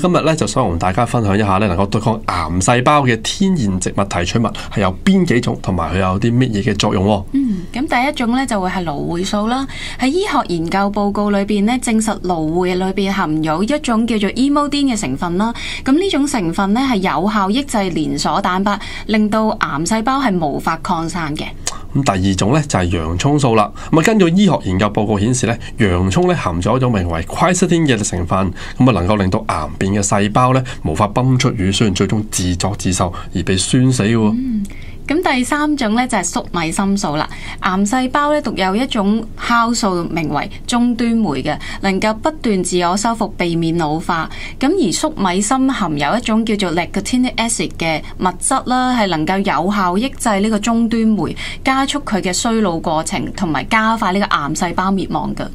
今日咧就想同大家分享一下咧，能夠對抗癌細胞嘅天然植物提取物係有邊幾種，同埋佢有啲乜嘢嘅作用喎。 咁第一種咧就會係蘆薈素啦。喺醫學研究報告裏邊咧，證實蘆薈裏邊含有一種叫做 emodin 嘅成分啦。咁呢種成分咧係有效抑制連鎖蛋白，令到癌細胞係無法擴散嘅。 咁第二種咧就係洋葱素啦。咁啊，根據醫學研究報告顯示咧，洋葱咧含咗一種名為 quercetin 嘅成分，咁啊能夠令到癌變嘅細胞咧無法泵出乳酸，最終自作自受而被酸死嘅。 咁第三種咧就係粟米芯素啦。癌細胞咧獨有一種酵素名為終端酶嘅，能夠不斷自我修復，避免老化。咁而粟米芯含有一種叫做 nicotinic acid 嘅物質啦，係能夠有效抑制呢個終端酶，加速佢嘅衰老過程，同埋加快呢個癌細胞滅亡嘅。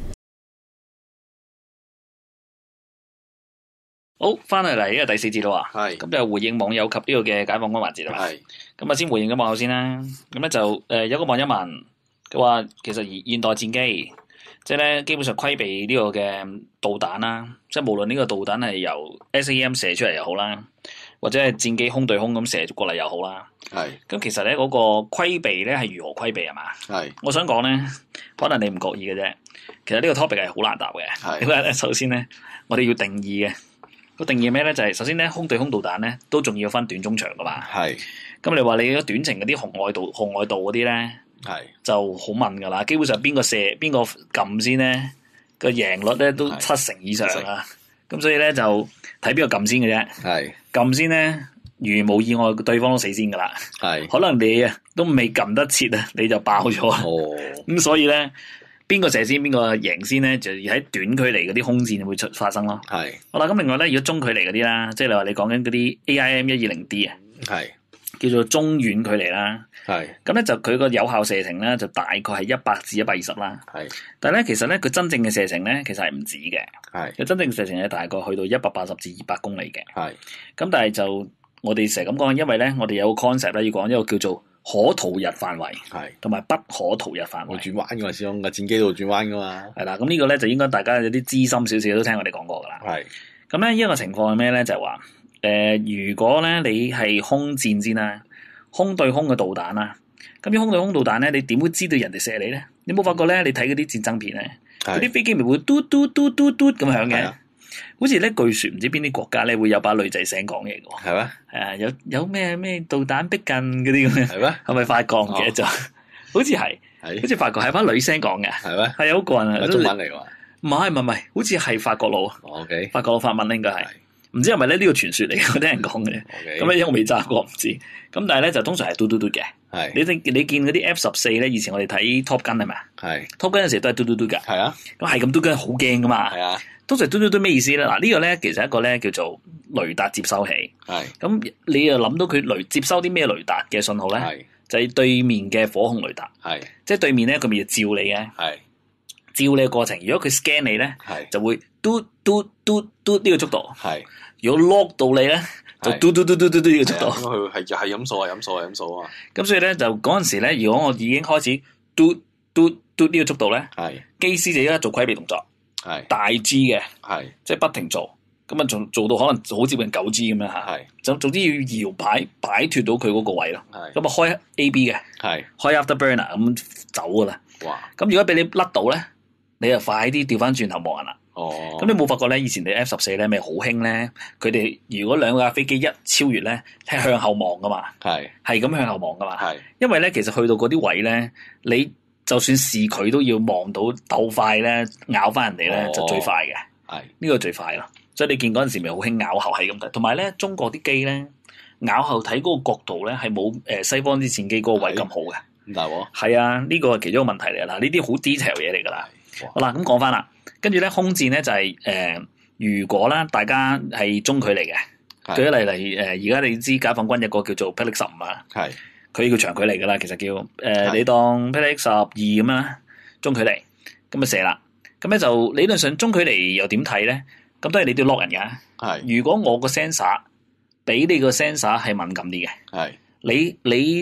好，翻嚟呢個第4節咯喎， 係咁就回應網友及呢個嘅解放軍環節啦。 係咁啊，先回應咗網友先啦。咁咧就有個網友問，佢話其實現代戰機即係咧基本上規避呢個嘅導彈啦，即係無論呢個導彈係由 SAM 射出嚟又好啦，或者係戰機空對空咁射過嚟又好啦。 係咁其實咧嗰個規避咧係如何規避係嘛？ 係我想講咧，可能你唔覺意嘅啫。其實呢個 topic 係好難答嘅。 係點解咧？首先咧，我哋要定義嘅。個定義咩咧？就係首先咧，空對空導彈咧都仲要分短、中、長噶嘛。 係咁你話你嗰短程嗰啲紅外導嗰啲咧， 係就好問噶啦。基本上邊個射邊個撳先咧，個贏率咧都70%以上啦。咁所以咧就睇邊個撳先嘅啫。 係撳先咧，如無意外，對方都死先噶啦。 係可能你啊都未撳得切啊，你就爆咗啦。 哦， 咁所以咧，邊個射先，邊個贏先咧，就喺短距離嗰啲空戰會發生咯。 係好啦，咁另外咧，如果中距離嗰啲啦，即係你話你講緊嗰啲 AIM-120D 啊， 係叫做中遠距離啦。 係咁咧就佢個有效射程咧就大概係100至120啦。 係但係咧其實咧佢真正嘅射程咧其實係唔止嘅。 係佢真正射程係大概去到180至200公里嘅。 係咁但係就我哋成日咁講，因為咧我哋有個 concept 咧要講一個叫做可逃逸範圍， 係同埋不可逃逸範圍。 會轉彎噶嘛，始終個戰機度轉彎噶嘛。 係啦，咁呢個咧就應該大家有啲資深少少都聽我哋講過噶啦。 係咁咧，呢一個情況係咩咧？就係話如果咧你係空戰先啦，空對空嘅導彈啦，咁啲空對空導彈咧，你點會知道人哋射你咧？你冇發覺咧？你睇嗰啲戰爭片咧，嗰啲飛機咪會嘟嘟嘟嘟嘟咁響嘅，好似咧據說唔知邊啲國家咧會有把女仔聲講嘢嘅喎。 係咩？ 係啊，有咩導彈逼近嗰啲咁嘅， 係咩？ 係咪法國唔記得咗？好似係，好似法國係把女聲講嘅， 係咩？ 係好過癮啊！ 中文嚟㗎？ 唔係，好似係法國佬。 OK， 法國佬法文應該係，唔知係咪咧？呢個傳說嚟嘅，我聽人講嘅。咁咧，因為我未揸過，唔知。咁但係咧，就通常係嘟嘟嘟嘅。 係你見嗰啲 F-14咧，以前我哋睇 Top Gun 係咪啊？ 係 Top Gun 嗰陣時都係嘟嘟嘟㗎。 係啊， 咁係咁嘟緊，好驚噶嘛。 係啊， 通常嘟嘟嘟咩意思咧？嗱，呢個咧其實一個咧叫做雷達接收器。 係咁你又諗到佢接收啲咩雷達嘅信號咧？ 係就係對面嘅火控雷達。 係即係對面咧，佢咪要照你嘅。 係照你嘅過程，如果佢 scan 你咧， 係就會嘟嘟嘟嘟呢個速度。 係如果 lock 到你咧，就嘟嘟嘟嘟嘟嘟呢個速度。 佢係飲數啊，飲數啊，飲數啊。 咁所以咧，就嗰陣時咧，如果我已經開始嘟嘟嘟呢個速度咧， 係機師就而家做規避動作， 係大 G 嘅， 係即係不停做，咁啊仲做到可能好接近9G 咁樣嚇。 係總之要搖擺脫到佢嗰個位咯。 係咁啊開 AB 嘅， 係開 afterburner 咁走噶啦。 哇！ 咁如果俾你甩到咧，你就快啲調翻轉頭望人啦。 哦， 咁你冇發覺咧？以前你 F-14咧咪好興咧？佢哋如果兩架飛機一超越咧，係向後望噶嘛，係咁向後望噶嘛。 係因為咧，其實去到嗰啲位咧，你就算視佢都要望到鬥快咧，咬翻人哋咧就最快嘅。 係呢個最快咯。所以你見嗰陣時咪好興咬後係咁睇，同埋咧中國啲機咧咬後睇嗰個角度咧係冇西方啲戰機嗰個位咁好嘅。 咁大鑊？ 係啊，呢個係其中一個問題嚟啦。呢啲好 detail 嘢嚟㗎啦。好啦，咁講翻啦。跟住咧，空戰咧就係如果啦，大家係中距離嘅，舉例嚟而家你知解放軍有個叫做霹靂15啊， 係佢叫長距離噶啦，其實叫你當霹靂12咁啦，中距離咁啊射啦，咁咧就理論上中距離又點睇咧？咁當然你都要 lock 人㗎。 係如果我個 sensor 比你個 sensor 係敏感啲嘅， 係你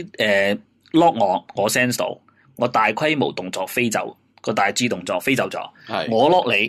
lock我 sense 到，我大規模動作飛走。個大 G 動作飛走咗，我 lock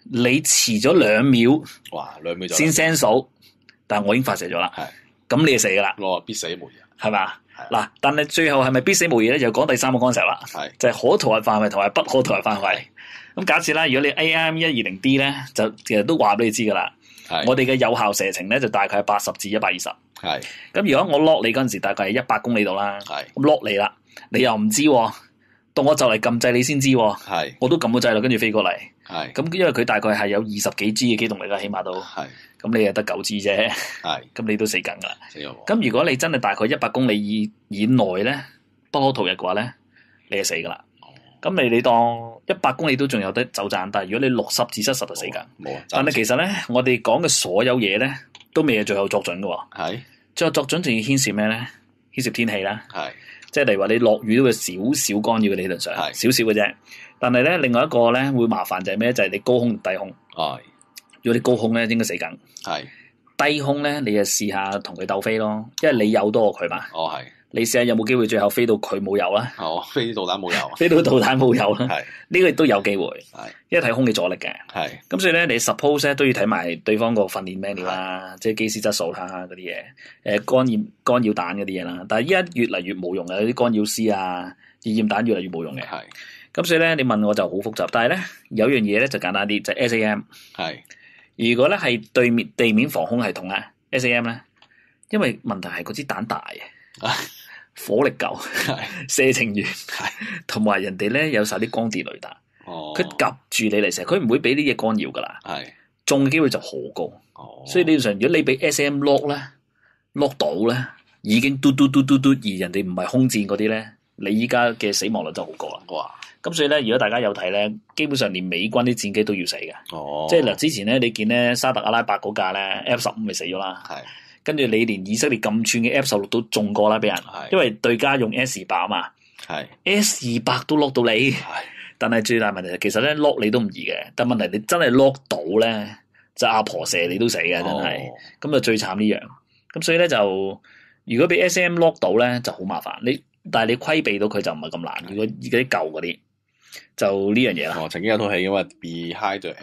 你遲咗2秒哇，2秒就先 send 數，但係我已經發射咗啦， 係咁你就死噶啦， 我話必死無疑， 係嘛？ 係嗱，但係最後係咪必死無疑咧？就講第3個 concept 啦， 係就係可逃逸範圍同埋不可逃逸範圍。咁假設啦，如果你 AIM-120D 咧，就其實都話俾你知噶啦， 係我哋嘅有效射程咧就大概係80至120。 係咁如果我 lock 你嗰陣時，大概係100公里度啦， 係咁 lock 你啦，你又唔知喎，到我就嚟撳掣你先知喎， 係我都撳咗掣啦，跟住飛過嚟。 係咁因為佢大概係有20幾 G 嘅機動力啦，起碼都， 係咁你又得9 G 啫， 係咁你都死緊噶啦。 死咗我， 咁如果你真係大概100公里以內咧，不可逃逸嘅話咧，你就死噶啦。咁你當100公里都仲有得走盞，但係如果你60至70就死緊。 冇啊， 但係其實咧，我哋講嘅所有嘢咧，都未係最後作準嘅喎。 係最後作準仲要牽涉咩咧？牽涉天氣啦， 係即係例如話你落雨都會少少干擾嘅，理論上係少少嘅啫。但係咧，另外一個咧會麻煩就係咩？就係你高空同低空。 係如果你高空咧，應該死緊； 係低空咧，你就試下同佢鬥飛咯，因為你有多過佢嘛。 哦係你試下有冇機會最後飛到佢冇油啦， 哦飛導彈冇油， 飛到導彈冇油啦， 係呢個亦都有機會， 係因為睇空氣阻力嘅。 係咁所以咧，你 suppose 咧都要睇埋對方個訓練 manual 啦，即係機師質素啦嗰啲嘢，干擾彈嗰啲嘢啦。但係依家越嚟越冇用嘅，有啲干擾絲啊、熱焰彈越嚟越冇用嘅。 係咁所以咧，你問我就好複雜。但係咧有樣嘢咧就簡單啲，就係 SAM。 係如果咧係地面防空系統咧 SAM 咧，因為問題係嗰支彈大嘅。火力夠，射程遠，同埋人哋咧有晒啲光電雷達， 哦佢夾住你嚟射，佢唔會俾啲嘢干擾噶啦， 係中嘅機會就好高。 哦所以理論上，如果你俾 SM lock 咧 lock 到咧，已經嘟，而人哋唔係空戰嗰啲咧，你依家嘅死亡率就好高啦。 哇咁所以咧，如果大家有睇咧，基本上連美軍啲戰機都要死嘅。 哦即係嗱，之前咧你見咧沙特阿拉伯嗰架咧 F-15咪死咗啦。 係跟住你連以色列咁串嘅 F-16都中過啦，俾人，因為對家用 S-200啊嘛係 ，S-200都 lock 到你，但係最大問題係其實咧 lock 你都唔易嘅，但問題你真係 lock 到咧，就阿婆射你都死嘅真係，咁就最慘呢樣。咁所以咧就如果俾 SM lock 到咧就好麻煩，但係你規避到佢就唔係咁難。如果而家啲舊嗰啲就呢樣嘢啦。 哦，曾經有套戲噶嘛，Behind the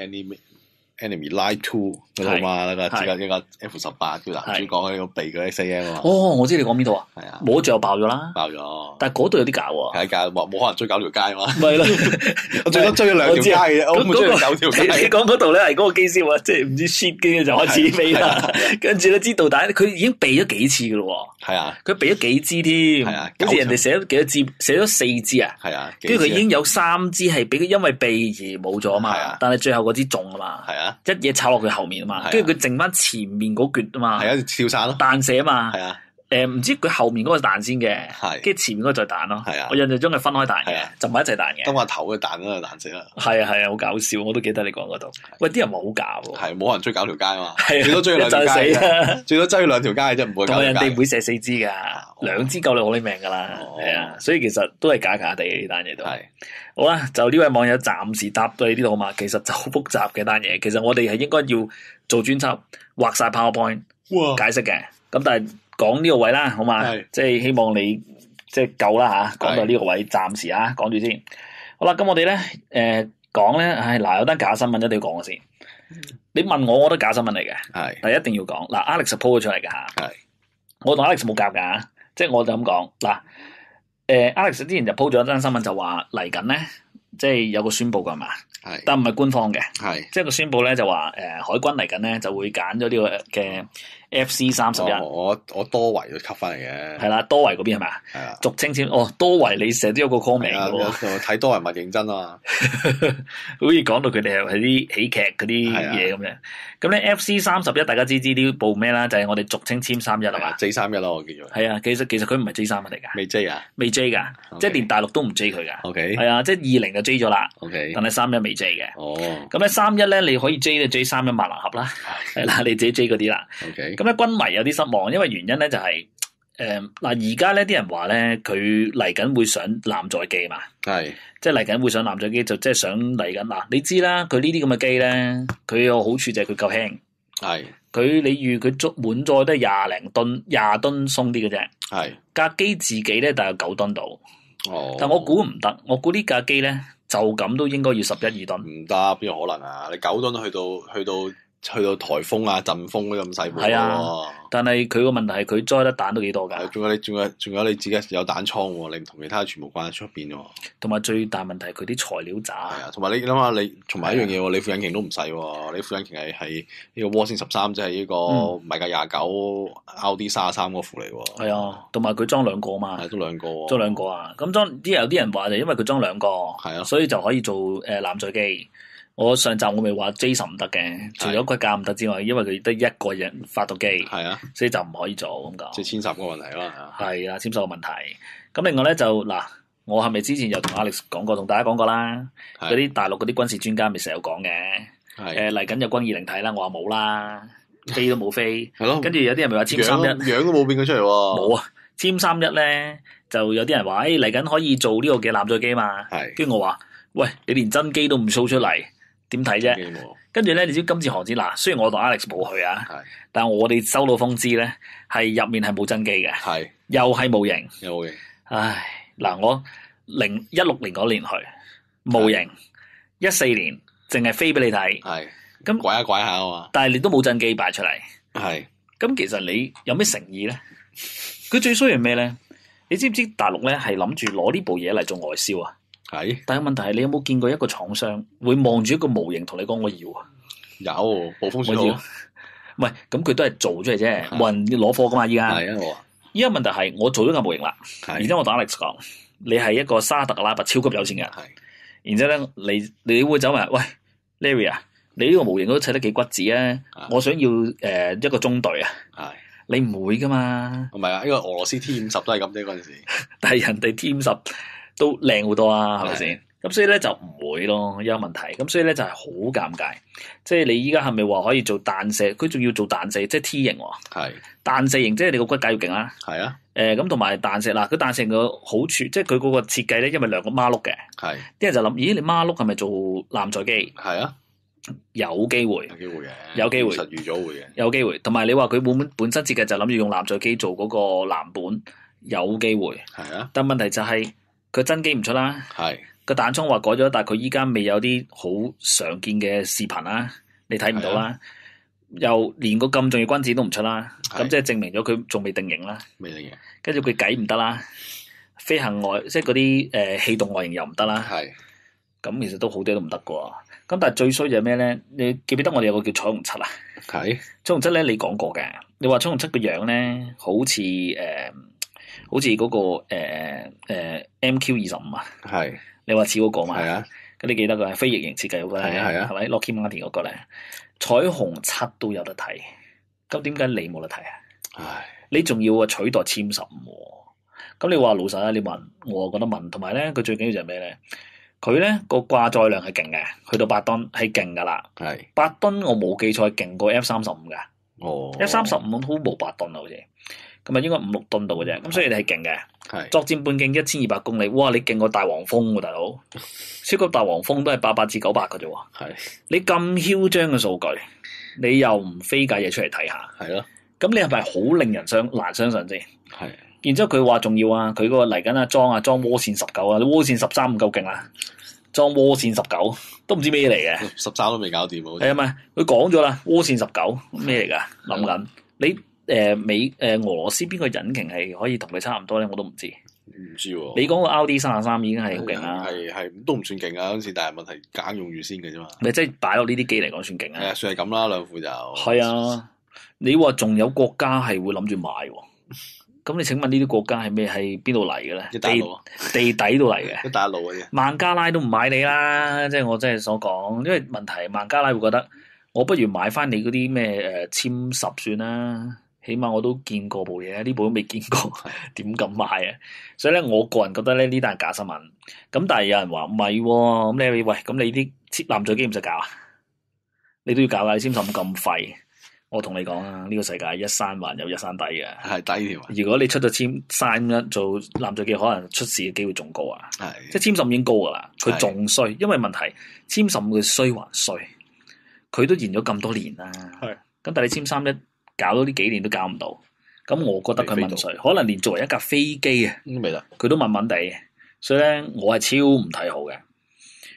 Enemy Line 2嗰套嘛，一個 F-18叫男主角喺度避嗰啲 SAM 啊嘛。 哦，我知你講邊度啊？ 係啊， 冇最後爆咗啦， 爆咗。 但係嗰度有啲假喎。 係假，冇可能追9條街嘛。 咪咯， 我最多追咗2條街嘅啫，我冇追9條街。 你講嗰度咧係嗰個機師話，即係唔知 shit 嘅就開始飛啦，跟住咧支導彈佢已經避咗幾次噶咯。 係啊， 佢避咗幾支添， 係啊， 好似人哋寫咗幾多支，寫咗4支啊。 係啊， 跟住佢已經有3支係俾佢因為避而冇咗啊嘛。 係啊， 但係最後嗰支中啊嘛。 係啊， 一嘢插落佢後面啊嘛，跟住佢剩翻前面嗰橛啊嘛。 係啊，跳傘咯， 彈射啊嘛。 係啊。 唔知佢後面嗰個彈先嘅，跟住前面嗰個再彈咯。 係啊， 我印象中係分開彈嘅，就唔係一齊彈嘅。 當個頭嘅彈嗰個彈死啦。 係啊，好搞笑，我都記得你講嗰度。喂，啲人話好假喎。 係冇人追9條街啊嘛， 最多追2條街，最多追2條街啫，唔會。 同埋人哋唔會射4支㗎，2支夠你攞你命㗎啦。係啊，所以其實都係假地呢單嘢都係。好啦，就呢位網友暫時答到你呢度好嘛。其實就好複雜嘅單嘢，其實我哋係應該要做專輯畫晒 PowerPoint 解釋嘅。咁但係講呢個位啦，好嘛？即係希望你即係夠啦嚇，講到呢個位暫時啊，講住先。好啦，咁我哋咧講咧，嗱有單假新聞一定要講嘅先。你問我，我覺得假新聞嚟嘅，但係一定要講。嗱 ，Alex po 咗出嚟嘅嚇，我同 Alex 冇夾㗎，即係我就咁講。嗱，Alex 之前就 po 咗一單新聞，就話嚟緊咧，即係有個宣佈㗎嘛，但唔係官方嘅，即係個宣佈咧就話海軍嚟緊咧就會揀咗呢個嘅 FC-31。 我多維都吸翻嚟嘅， 係啦，多維嗰邊係咪啊？ 係啊， 俗稱簽多維，你成日都有個 call 名嘅喎。 睇多維咪認真啊， 好似講到佢哋係啲喜劇嗰啲嘢咁樣。咁咧 FC-31大家知呢部咩啦？就係我哋俗稱簽31係嘛 ？J31咯，我叫做。 係啊，其實佢唔係 J31嚟㗎。 未 J 啊？ 未 J 㗎，即係連大陸都唔 J 佢㗎。 OK。 係啊，即係20就 J 咗啦。 OK。 但係31未 J 嘅。 哦。 咁咧31咧，你可以 J 就 J31萬能俠啦。係啦，你自己 J 嗰啲啦。 OK。 咁咧軍迷有啲失望，因為原因咧就係嗱而家咧啲人話咧佢嚟緊會上艦載機嘛。係。即係嚟緊會上艦載機，就即係想嚟緊嗱。你知啦，佢呢啲咁嘅機咧，佢有好處就係佢夠輕。係，你預佢滿載都係20噸鬆啲嘅啫。係，架機自己咧大概9噸度。哦，但我估唔得，我估呢架機咧就咁都應該要11、2噸。 唔得，邊有可能啊？你9噸去到颱風啊、陣風嗰啲咁細部喎。 但係佢個問題係佢載得彈都幾多㗎？ 仲有你自己有彈倉喎，你唔同其他全部掛喺出邊喎。 同埋最大問題係佢啲材料渣。 係啊，同埋你諗下，你同埋一樣嘢喎，你副引擎都唔細喎，你副引擎係呢個渦扇13，即係呢個米格29、Audi 33嗰副嚟喎。 係啊，同埋佢裝兩個嘛。 係都兩個。 裝兩個啊！咁有啲人話就因為佢裝兩個， 係啊， 所以就可以做艦載機。我上集我咪話 Jason 唔得嘅，除咗骨架唔得之外，因為佢得一個人發動機， 係啊， 所以就唔可以做咁講。 即係遷徙個問題啦。 係啊，遷徙個問題。咁另外咧就嗱，我係咪之前有同 Alex 講過，同大家講過啦？嗰啲大陸嗰啲軍事專家咪成日講嘅，嚟緊有軍20睇啦，我話冇啦，飛都冇飛。係咯。跟住有啲人咪話殲31， 樣都冇變佢出嚟喎。 冇啊，殲31咧就有啲人話，嚟緊可以做呢個嘅艦載機嘛。係。跟住我話，喂，你連真機都唔 show 出嚟。點睇啫？跟住咧，你知今次航展嗱，雖然我同 Alex 冇去啊，但係我哋收到通知咧，係入面係冇真機嘅，係又係模型， 有模型。 唉，嗱，我16年嗰年去模型，14年淨係飛俾你睇，係咁拐下拐下啊嘛， 但係你都冇真機擺出嚟， 係咁其實你有咩誠意咧？佢最衰係咩咧？你知唔知大陸咧係諗住攞呢部嘢嚟做外銷啊？係，但係問題係你有冇見過一個廠商會望住一個模型同你講我要啊？ 有，暴風雪好， 唔係咁佢都係做出嚟啫，冇人攞貨噶嘛依家。係啊，依家問題係我做咗個模型啦，然之後我同 Alex 講，你係一個沙特阿拉伯超級有錢人，係，然之後咧你會走埋，喂 Larry 啊，你呢個模型都砌得幾骨子啊，我想要一個中隊啊，係，你唔會噶嘛？唔係啊，呢個俄羅斯 T50都係咁啫嗰陣時，但係人哋 T50。都靚好多啊，係咪先？咁所以咧就唔會咯，有問題。咁所以咧就係好尷尬。即係你依家係咪話可以做彈射？佢仲要做彈射，即係 T 型喎。係彈射型，即係你個骨架要勁啦。係啊。咁同埋彈射嗱，佢彈射個好處，即係佢嗰個設計咧，因為兩個孖轆嘅。係。啲人就諗，咦？你孖轆係咪做艦載機？係啊。有機會。有機會嘅。有機會。實預咗會嘅。有機會。同埋你話佢本身設計就諗住用艦載機做嗰個藍本，有機會。係啊。但問題就係。佢真機唔出啦，係個彈倉話改咗，但係佢依家未有啲好常見嘅視頻啦，你睇唔到啦，又連個咁重要軍展都唔出啦，咁即係證明咗佢仲未定型啦，未定型，跟住佢計唔得啦，飛行外即係嗰啲氣動外形又唔得啦，係咁其實都好多都唔得噶，咁但係最衰就係咩咧？你記唔記得我哋有個叫彩虹7啊？係彩虹7咧，你講過嘅，你話彩虹7個樣咧，好似嗰個MQ-25啊，係你話似嗰個嘛？係啊，咁你記得佢係飛翼型設計嗰個咧？係啊，係咪 Lockheed Martin 嗰個咧？彩虹7都有得睇，咁點解你冇得睇啊？唉，你仲要取代殲15，咁你話老實啦，你問我覺得問，同埋咧佢最緊要就係咩咧？佢咧個掛載量係勁嘅，去到8噸係勁噶啦，係8噸我冇記錯係勁過 F-35噶，哦 F-35都冇8噸啊好似。咁啊，應該5、6噸度嘅啫，咁所以你係勁嘅。係作戰半徑1200公里，哇！你勁過大黃蜂喎，大佬！超級大黃蜂都係800至900嘅啫喎。係你咁囂張嘅數據，你又唔飛架嘢出嚟睇下？係咯。咁你係咪好令人難相信先？係。然之後佢話仲要啊，佢嗰個嚟緊啊裝渦扇19啊，渦扇13唔夠勁啦，裝渦扇19都唔知咩嚟嘅。13都未搞掂喎。係啊咪？佢講咗啦，渦扇19咩嚟㗎？諗緊你。俄羅斯邊個引擎係可以同佢差唔多咧？我都唔知。唔知喎。你講個 Audi 33已經係好勁啦。係都唔算勁啊！嗰陣時，但係問題揀用住先嘅啫嘛。咪即係擺落呢啲機嚟講算勁啊。係啊，算係咁啦，兩副就。係啊，你話仲有國家係會諗住買喎？咁你請問呢啲國家係咩？係邊度嚟嘅咧？地底度嚟嘅。一帶一路嘅啫。孟加拉都唔買你啦，即係我真係所講，因為問題孟加拉會覺得我不如買翻你嗰啲咩殲10算啦。起碼我都見過部嘢，呢部都未見過，點敢買啊？所以咧，我個人覺得咧呢單係假新聞。咁但係有人話唔係喎，咁你喂，咁你啲艦載機唔使搞啊？你都要搞啊！你殲15咁廢，我同你講啊，呢個世界一山還有一山底嘅，係低條。如果你出咗殲3做艦載機，可能出事嘅機會仲高啊！係，即係殲15已經高噶啦，佢仲衰，因為問題殲15佢衰還衰，佢都延咗咁多年啦。係，咁但係你殲31搞到呢幾年都搞唔到，咁我覺得佢問誰，可能連作為一架飛機啊，佢都問問地，所以咧我係超唔睇好嘅。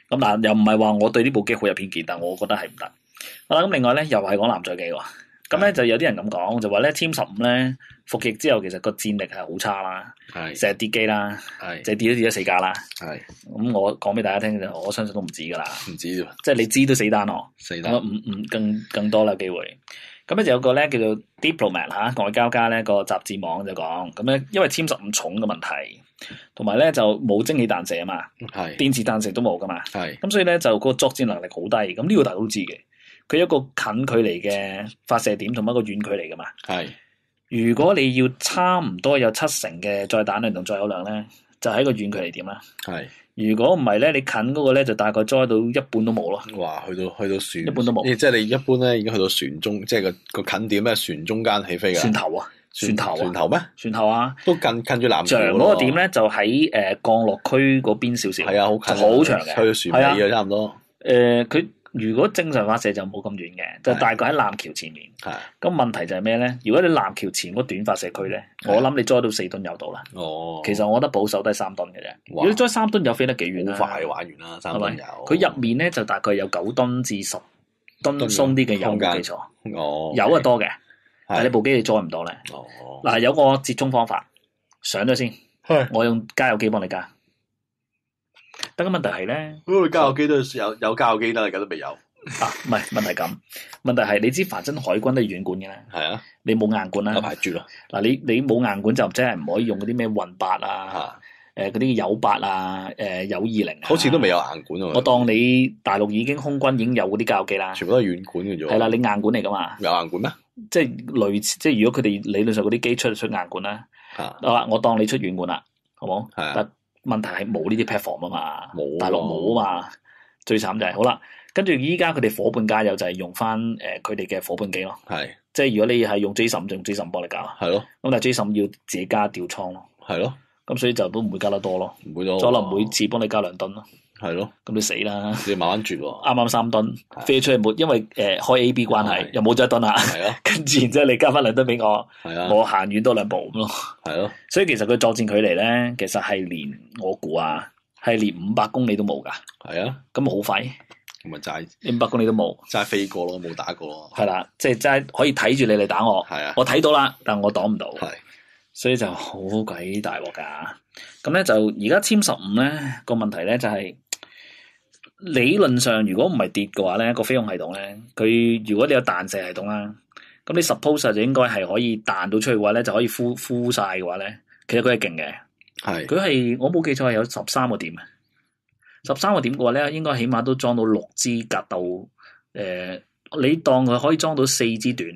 咁嗱，又唔係話我對呢部機好有偏見，但我覺得係唔得。好啦，咁另外咧又係講艦載機喎。咁咧就有啲人咁講，就話咧 Team-15咧服役之後，其實個戰力係好差啦，成日跌機啦，就跌咗4架啦。咁我講俾大家聽，我相信都唔止噶啦， 唔止即係你知都死單咯， 死單更多啦機會。咁咧就有個咧叫做 Diplomat 嚇外交家咧個雜誌網就講，咁咧因為 Team-15重嘅問題，同埋咧就冇蒸汽彈射啊嘛，電磁彈射都冇噶嘛，咁所以咧就個作戰能力好低。咁呢個大家都知嘅。佢有一個近距離嘅發射點同埋一個遠距離噶嘛。如果你要差唔多有70%嘅載彈量同載油量咧，就喺個遠距離點啦。如果唔係咧，你近嗰個咧就大概載到一半都冇咯。哇！去到船一半都冇。 即係你一般咧已經去到船中，即係個近點咧，船中間起飛㗎。 船頭啊！船頭咩？船頭啊！ 都近住艦橋嗰個點咧，就喺降落區嗰邊少少。 係啊，好近， 好長嘅， 去到船尾嘅差唔多。 佢如果正常發射就冇咁遠嘅，就大概喺艦橋前面。咁問題就係咩咧？如果你艦橋前嗰短發射區咧，我諗你載到4噸油到啦。其實我覺得保守都係3噸嘅啫。如果你載3噸油飛得幾遠啦？ 好快玩完啦，3噸油。 佢入面咧就大概有9噸至10噸鬆啲嘅油，冇記錯。油係多嘅，但係你部機你載唔到咧。嗱，有個折中方法，上咗先，我用加油機幫你加。但個問題係咧， 加油機都有加油機得，而家都未有。 唔係問題咁，問題係你知凡真海軍都係軟管嘅啦，你冇硬管啦， 有排住咯。 嗱，你冇硬管就真係唔可以用嗰啲咩運8啊，嗰啲友8啊，友20啊， 好似都未有硬管啊。 我當你大陸已經空軍已經有嗰啲加油機啦， 全部都係軟管嘅啫。 係啦，你硬管嚟噶嘛？ 有硬管咩？ 即係類似，即係如果佢哋理論上嗰啲機出硬管啦，好啦，我當你出軟管啦，好冇？但問題係冇呢啲 platform 啊嘛，大陸冇啊嘛，最慘就係好啦。跟住依家佢哋伙伴加油就係用翻佢哋嘅伙伴機咯，即係如果你係用 J15 就用 J15幫你加，咁但係 J15要自己加吊艙咯，咁所以就都唔會加得多咯，唔會多，可能每次幫你加2噸咯，咁你死啦， 你慢慢絕喎， 啱啱3噸飛出去冇，因為開 A B 關係又冇咗1噸啦，跟住然之後你加翻2噸俾我，我行遠多2步咁咯，所以其實佢作戰距離咧，其實係連我估係連500公里都冇噶，咁好快。 咁咪齋 500公里都冇， 齋飛過咯，冇打過咯。 係啦，即係齋可以睇住你嚟打我。我睇到啦，但我擋唔到。所以就好鬼大鑊噶。咁咧就而家Team-15咧個問題咧就係理論上如果唔係跌嘅話咧，個飛控系統咧，佢如果你有彈射系統啦，咁你 suppose 就應該係可以彈到出去嘅話咧，就可以敷晒嘅話咧，其實佢係勁嘅。佢係我冇記錯係有13個點啊。13個點嘅話咧，應該起碼都裝到6支格鬥。你當佢可以裝到4支短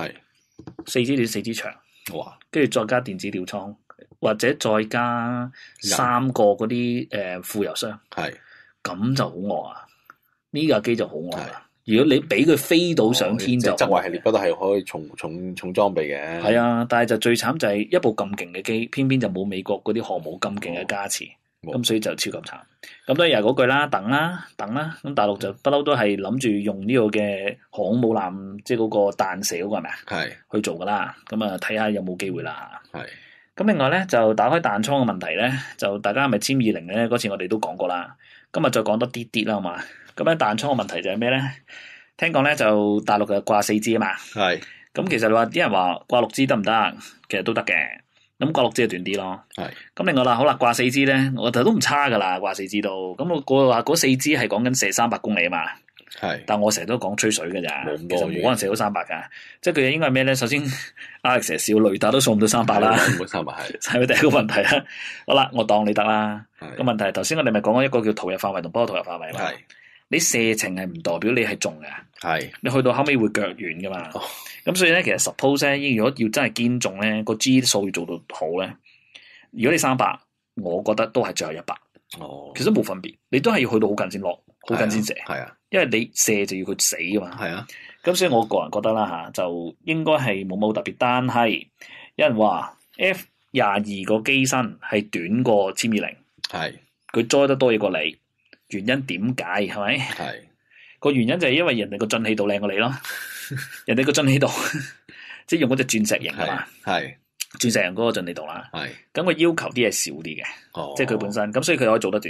，4支短4支長，哇！跟住再加電子吊艙，或者再加3個嗰啲副油箱，咁就好惡啊！呢架機就好惡啊！如果你俾佢飛到上天就， 側衛系列都係可以重裝備嘅。 係啊，但係就最慘就係一部咁勁嘅機，偏偏就冇美國嗰啲航母咁勁嘅加持。咁所以就超級慘，咁都係又係嗰句啦，等啦，咁大陸就不嬲都係諗住用呢個嘅航空母艦，即係嗰個彈射嗰個係咪啊？去做噶啦，咁啊睇下有冇機會啦。咁另外咧就打開彈艙嘅問題咧，就大家係咪Team-20咧？嗰次我哋都講過啦，今日再講多啲啦，好嘛？咁咧彈艙嘅問題就係咩咧？聽講咧就大陸就掛4支啊嘛。咁其實你話啲人話掛6支得唔得？其實都得嘅。咁掛6支就短啲咯。咁另外啦，好啦，掛4支咧，我就都唔差噶啦，掛4支都。咁我話嗰4支係講緊射300公里啊嘛。但我成日都講吹水嘅咋，其實冇可能射到300噶。即係佢應該係咩咧？首先，Alex成日笑雷達都掃唔到300啦。 冇300 係咪第一個問題啊？好啦，我當你得啦。個問題係頭先我哋咪講咗一個叫投入範圍同不可投入範圍嘛。你射程係唔代表你係中嘅。你去到後尾會腳軟噶嘛。咁所以咧，其實 suppose 咧，如果要真係堅中咧，個 G 數要做到好咧，如果你300，我覺得都係最後100。其實冇分別，你都係要去到好近先落，好近先射。因為你射就要佢死噶嘛。咁所以我個人覺得啦就應該係冇特別，但係有人話 F-22個機身係短過Team-20，佢載得多嘢過你，原因點解係咪？個原因就係因為人哋個進氣度靚過你咯。人哋個進氣度，即係用嗰隻鑽石型係嘛？鑽石型嗰個進氣度啦。咁佢要求啲係少啲嘅，即係佢本身咁，所以佢可以做得短啲。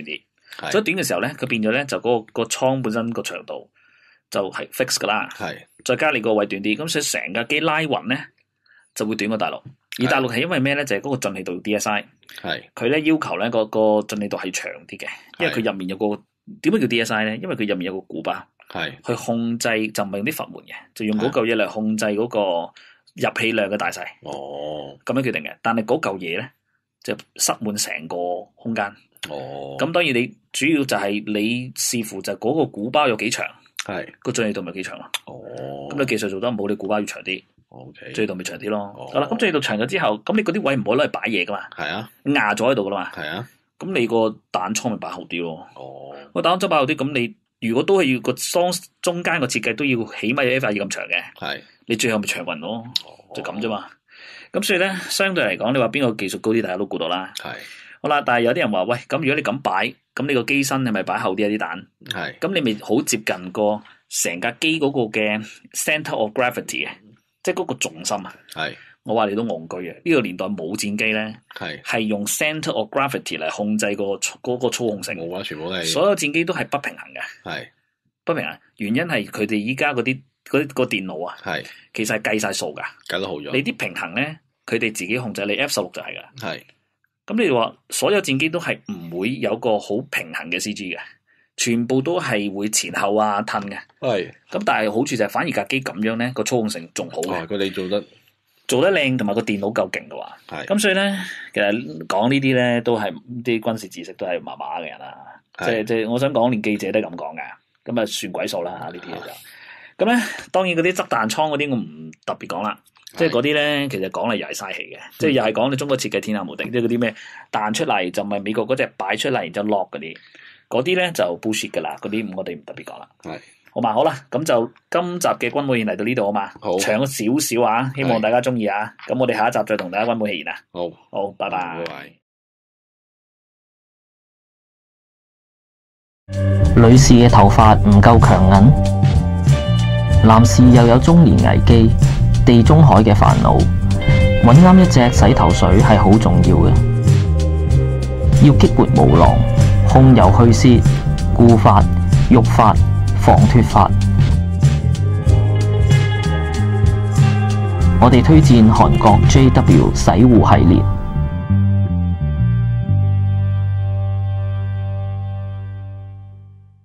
所以短嘅時候咧，佢變咗咧就嗰個倉本身個長度就係 fix 噶啦，再加你個位短啲，咁所以成架機拉勻咧就會短過大陸。而大陸係因為咩咧？就係嗰個進氣度 DSI， 佢咧要求咧個進氣度係長啲嘅，因為佢入面有個點解叫 DSI 咧？因為佢入面有個鼓包，去控制就唔係用啲閥門嘅，就用嗰嚿嘢嚟控制嗰個入氣量嘅大細。咁樣決定嘅。但係嗰嚿嘢咧就塞滿成個空間。咁當然你主要就係你視乎就嗰個鼓包有幾長，個進氣度咪幾長咯。咁你技術做得唔好，你鼓包要長啲。進氣度咪長啲咯。好啦，咁進氣度長咗之後，咁你嗰啲位唔可以攞嚟擺嘢噶嘛？壓咗喺度噶啦嘛。咁你個彈倉咪擺好啲咯。個彈倉擺好啲，咁你如果都係要個中間個設計都要起碼有 F2咁長嘅，你最後咪長運咯，就咁啫嘛。咁所以咧，相對嚟講，你話邊個技術高啲，大家都估到啦。好啦，但係有啲人話喂，咁如果你咁擺，咁你個機身係咪擺後啲啲彈？咁你咪好接近個成架機嗰個嘅 centre of gravity 嘅。即係嗰個重心啊！我話你都戇居嘅，呢個年代冇戰機咧，係用 centre of gravity 嚟控制嗰個操控性。冇啊，全部都係所有戰機都係不平衡嘅。不平衡原因係佢哋依家嗰啲個電腦啊，其實係計晒數㗎，計得好咗。你啲平衡咧，佢哋自己控制。你 F16就係㗎。咁你話所有戰機都係唔會有個好平衡嘅 CG 嘅。全部都係會前後啊褪嘅，咁但係好處就係反而架機咁樣咧個操控性仲好嘅。佢哋做得靚，同埋個電腦夠勁嘅話，咁所以咧其實講呢啲咧都係啲軍事知識都係麻麻嘅人啦。即係我想講，連記者都係咁講嘅，咁啊算鬼數啦嚇呢啲嘢就。咁咧當然嗰啲側彈倉嗰啲我唔特別講啦，即係嗰啲咧其實講嚟又係嘥氣嘅，即係又係講你中國設計天下無敵，即係嗰啲咩彈出嚟就唔係美國嗰隻擺出嚟然之後落嗰啲。嗰啲咧就 bullshit 噶啦，嗰啲我哋唔特別講啦。好嘛，好啦，咁就今集嘅軍武獻嚟到呢度啊嘛，長咗少少啊，希望大家中意啊。咁我哋下一集再同大家軍武獻啊。好，拜拜。 女士嘅頭髮唔夠強韌，男士又有中年危機、地中海嘅煩惱，揾啱一隻洗頭水係好重要嘅，要激活毛囊。控油去屑、固髮、育髮、防脫髮。我哋推薦韓國 JW 洗護系列。